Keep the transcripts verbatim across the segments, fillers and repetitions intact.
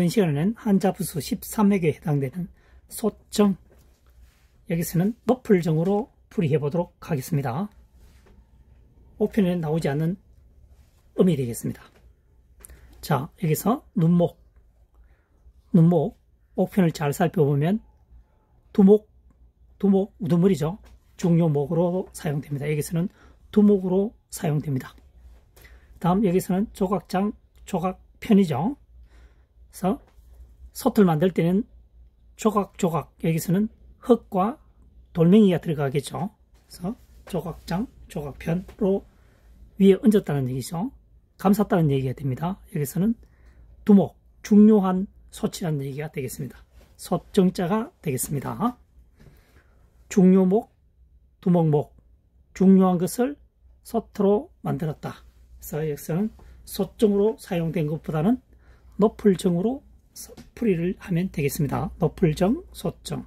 이번 시간에는 한자부수 십삼 획에 해당되는 소정, 여기서는 높을정으로 풀이해 보도록 하겠습니다. 오편에 나오지 않는 음이 되겠습니다. 자, 여기서 눈목, 눈목, 옥편을 잘 살펴보면 두목, 두목, 우두머리죠. 중요목으로 사용됩니다. 여기서는 두목으로 사용됩니다. 다음 여기서는 조각장, 조각편이죠. 그래서 솥을 만들 때는 조각, 조각, 여기서는 흙과 돌멩이가 들어가겠죠. 그래서 조각장, 조각편으로 위에 얹었다는 얘기죠. 감쌌다는 얘기가 됩니다. 여기서는 두목, 중요한 솥이라는 얘기가 되겠습니다. 솥정자가 되겠습니다. 중요목, 두목목, 중요한 것을 솥으로 만들었다. 그래서 여기서는 솥정으로 사용된 것보다는 높을정으로 풀이를 하면 되겠습니다. 높을정, 솥정.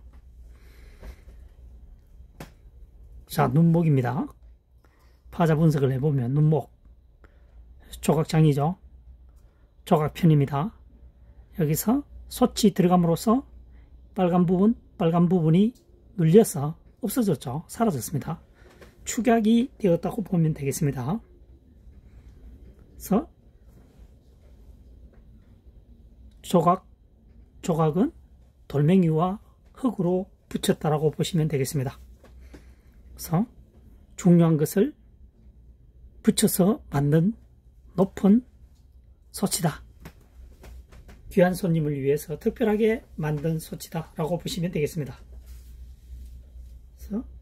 자, 눈목입니다. 파자 분석을 해보면 눈목, 조각장이죠. 조각편입니다. 여기서 솥이 들어감으로써 빨간 부분, 빨간 부분이 눌려서 없어졌죠. 사라졌습니다. 축약이 되었다고 보면 되겠습니다. 그래서 조각, 조각은 돌멩이와 흙으로 붙였다라고 보시면 되겠습니다. 그래서 중요한 것을 붙여서 만든 높은 솥이다. 귀한 손님을 위해서 특별하게 만든 솥이다 라고 보시면 되겠습니다. 그래서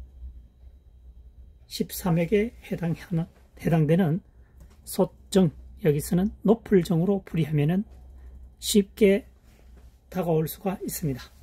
십삼 획에 해당하는, 해당되는 솥정, 여기서는 높을정으로 풀이하면 쉽게 다가올 수가 있습니다.